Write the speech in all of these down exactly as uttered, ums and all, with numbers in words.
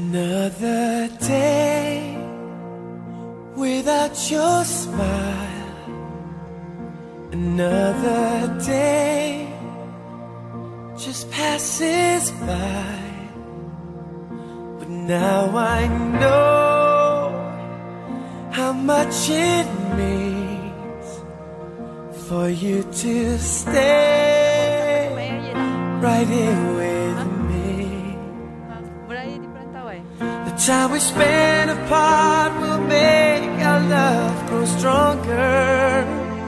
Another day without your smile. Another day just passes by. But now I know how much it means for you to stay right here with me. The time we spend apart will make our love grow stronger.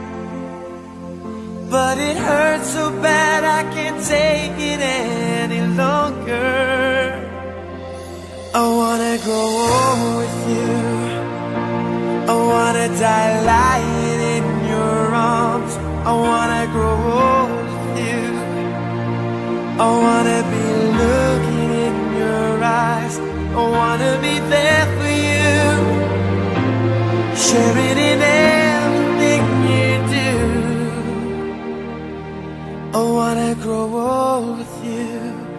But it hurts so bad I can't take it any longer. I wanna grow old with you. I wanna die lying in your arms. I wanna grow old with you. I wanna be looking in your eyes. I wanna be there for you, sharing in everything you do. I wanna grow old with you.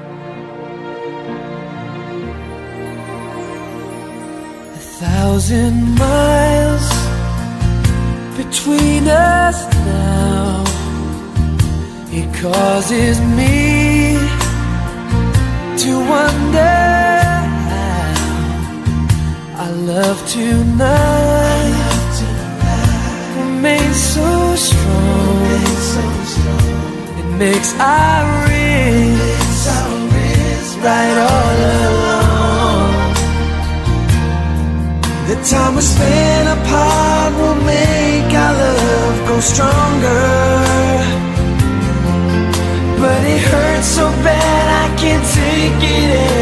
A thousand miles between us now. It causes me to wonder how our love tonight remains so strong. It makes our wrists right all along. The time we spend apart will make our love grow stronger. But it hurts so bad I can't take it anymore.